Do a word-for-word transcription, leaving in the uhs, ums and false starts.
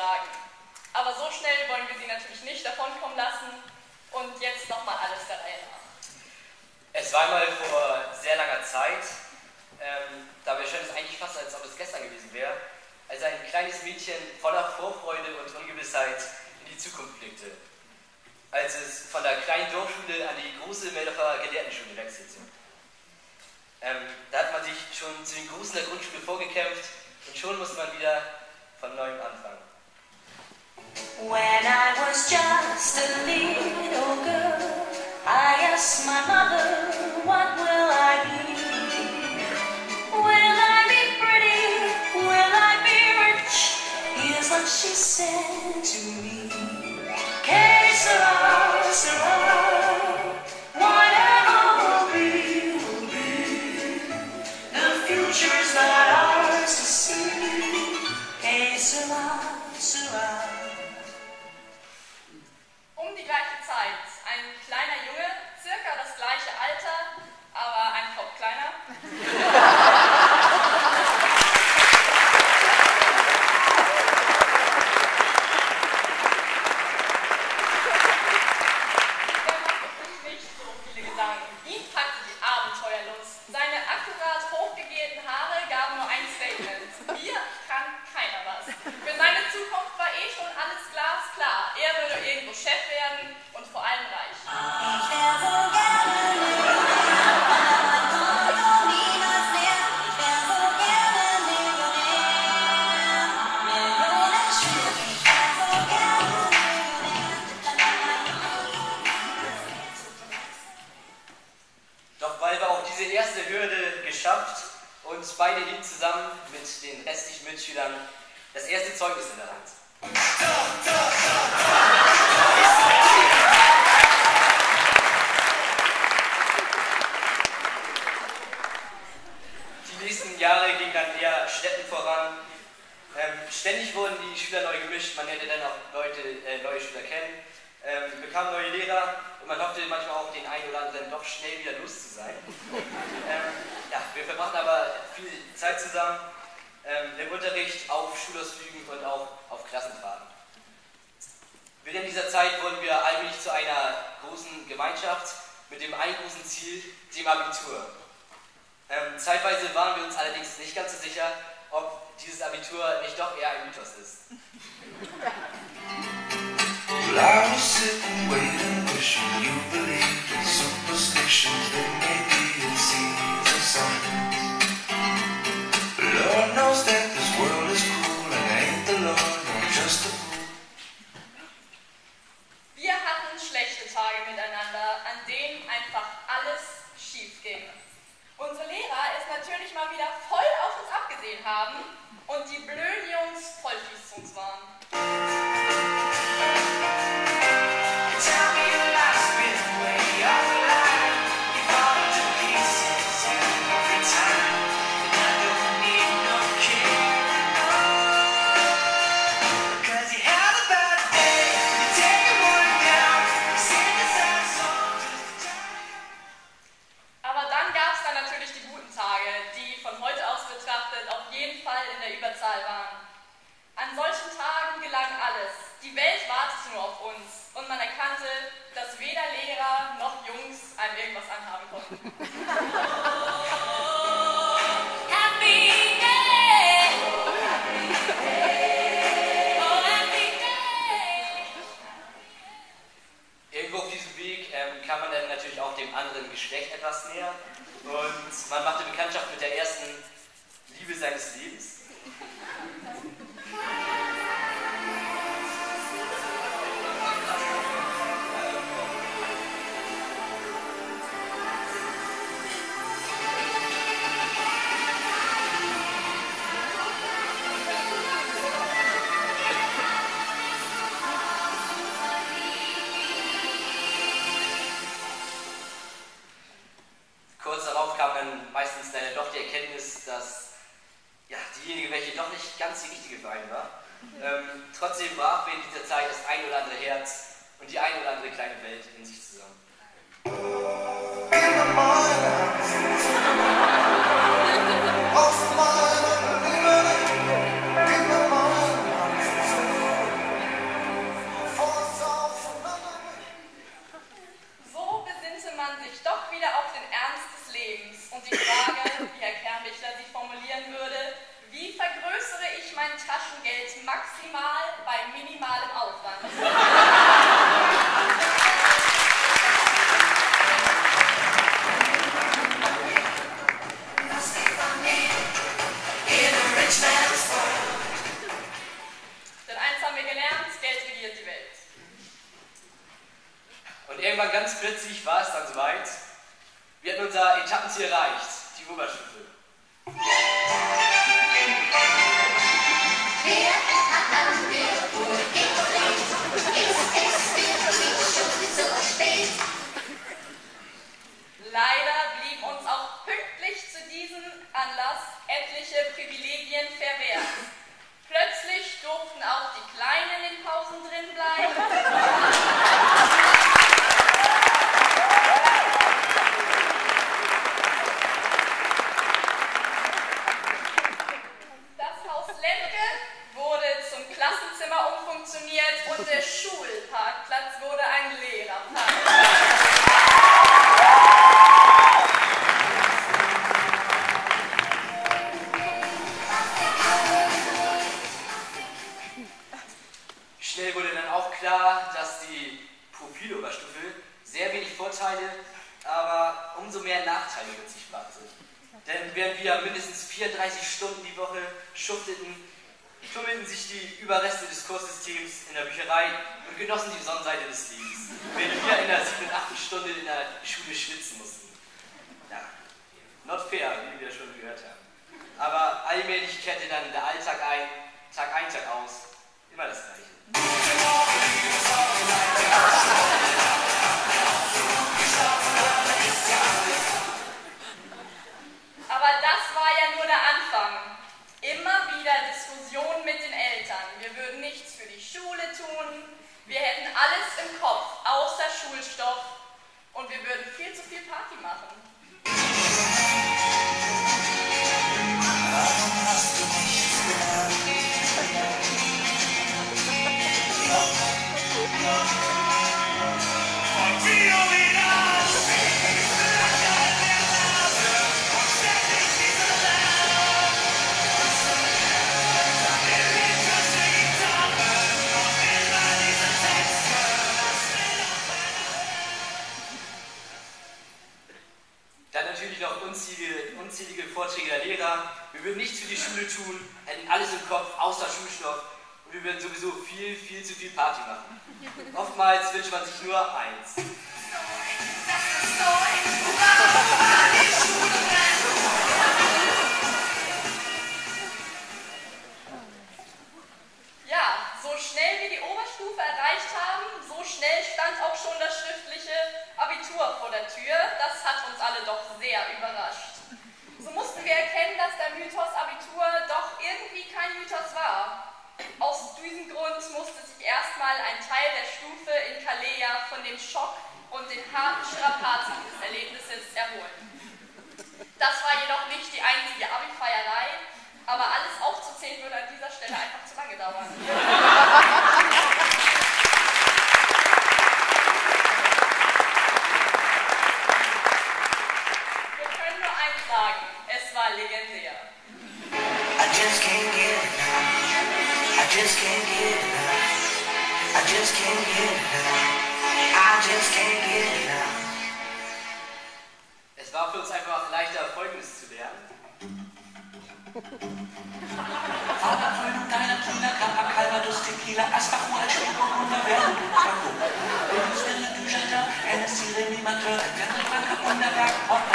sagen. Aber so schnell wollen wir sie natürlich nicht davonkommen lassen und jetzt nochmal alles der Reihe nach. Es war einmal vor sehr langer Zeit, ähm, dabei scheint es eigentlich fast, als ob es gestern gewesen wäre, als ein kleines Mädchen voller Vorfreude und Ungewissheit in die Zukunft blickte, als es von der kleinen Dorfschule an die große Meldorfer Gelehrtenschule wechselte. Ähm, da hat man sich schon zu den Großen der Grundschule vorgekämpft und schon musste man wieder von neuem anfangen. When I was just a little girl, I asked my mother, what will I be? Will I be pretty? Will I be rich? Here's what she said to me. Que sera, sera, whatever will be, will be. The future's not ours to see. Que sera, sera. Um die gleiche Zeit, ein kleiner Junge, circa das gleiche Alter, aber ein Kopf kleiner. Der machte sich nicht so viele Gedanken. Ihn packte die Abenteuerlust. Seine akkurat hochgegelten Haare gaben nur ein Statement. Hier kann keiner was. Für seine Zukunft war eh schon alles glasklar. Er würde irgendwo Chef werden und vor allem reich. Doch bald war auch diese erste Hürde geschafft und beide hielten zusammen mit den restlichen Mitschülern das erste Zeugnis in der Hand. Die nächsten Jahre gingen dann eher schleppend voran. Ähm, ständig wurden die Schüler neu gemischt, man lernte dann auch Leute, äh, neue Schüler kennen, ähm, bekam neue Lehrer und man hoffte manchmal auch den einen oder anderen doch schnell wieder los zu sein. ähm, ja, wir verbrachten aber viel Zeit zusammen, ähm, im Unterricht, auf Schulausflügen und auch auf Klassenfahrten. Während dieser Zeit wurden wir allmählich zu einer großen Gemeinschaft mit dem einen großen Ziel, dem Abitur. Ähm, zeitweise waren wir uns allerdings nicht ganz so sicher, ob dieses Abitur nicht doch eher ein Mythos ist. Well, I was sitting, waiting, wishing you believed in superstitions that maybe it seems a sign. Lord knows that this world is cruel and I ain't the Lord, I'm just a fool. Wir hatten schlechte Tage miteinander, an denen einfach alles schief ging. Unsere Lehrer es natürlich mal wieder voll auf uns abgesehen haben und die blöden Jungs voll fies zu uns waren. Aber dann gab es dann natürlich die guten Tage, die von heute aus betrachtet auf jeden Fall in der Überzahl waren. An solchen Tagen gelang alles. Die Welt wartete nur auf uns und man erkannte, dass weder Lehrer noch Jungs einem irgendwas anhaben konnten. Happy day! Oh, happy day! Irgendwo auf diesem Weg ähm, kam man dann natürlich auch dem anderen Geschlecht etwas näher und man machte Bekanntschaft mit der ersten Liebe seines Lebens. Kurz darauf kam dann meistens dann doch die Erkenntnis, dass ja, diejenige, welche doch nicht ganz die richtige für einen war, ähm, trotzdem brach während dieser Zeit das ein oder andere Herz und die ein oder andere kleine Welt in sich zusammen. sind maximal bei minimalem Aufwand. Denn eins haben wir gelernt, Geld regiert die Welt. Und irgendwann ganz plötzlich war es dann soweit. Wir hatten unser Etappenziel erreicht, die Oberstufe. Leider blieben uns auch pünktlich zu diesem Anlass etliche Privilegien verwehrt. Plötzlich durften auch die Kleinen in den Pausen drin bleiben. Das Haus Lemke wurde zum Klassenzimmer umfunktioniert und der Schulparkplatz wurde ein Lehrerparkplatz. Schnell wurde dann auch klar, dass die Profil-Oberstufe sehr wenig Vorteile, aber umso mehr Nachteile mit sich brachte. Denn während wir mindestens vierunddreißig Stunden die Woche schufteten, tummelten sich die Überreste des Kurssystems in der Bücherei und genossen die Sonnenseite des Lebens, während wir in der siebten und achten Stunde in der Schule schwitzen mussten. Ja, not fair, wie wir schon gehört haben. Aber allmählich kehrte dann der Alltag ein, Tag ein, Tag aus, immer das Gleiche. Aber das war ja nur der Anfang. Immer wieder Diskussionen mit den Eltern. Wir würden nichts für die Schule tun. Wir hätten alles im Kopf, außer Schulstoff. Und wir würden viel zu viel Party machen. Dann natürlich noch unzählige, unzählige Vorträge der Lehrer. Wir würden nichts für die Schule tun, hätten alles im Kopf, außer Schulstoff. Und wir würden sowieso viel, viel zu viel Party machen. Oftmals wünscht man sich nur eins. Ja, so schnell wir die Oberstufe erreicht haben, so schnell stand auch schon das schriftliche Abitur vor der Tür. Das hat uns alle doch sehr überrascht. So mussten wir erkennen, dass der Mythos Abitur doch irgendwie kein Mythos war. Aus diesem Grund musste sich erstmal ein Teil der Stufe in Calais von dem Schock und den harten Strapazen des Erlebnisses erholen. Das war jedoch nicht die einzige Abi-Feierei, aber alles aufzuzählen würde an dieser Stelle einfach zu lange dauern. Wir können nur eins sagen, es war legendär. I just can't get enough. I just can't get enough. I just can't get enough. I just can't get enough. Es war für uns einfach leichter, Folgendes zu lernen. Fahrerfüllen deiner Kinder, Kappa, Calvados, Tequila, Asbach, Schwingung, Wunderwerden, Tango. Bildungswille, Düsseldorf, Hennessy, Remy, Mateur, Fernsehbank, Wunderwerk,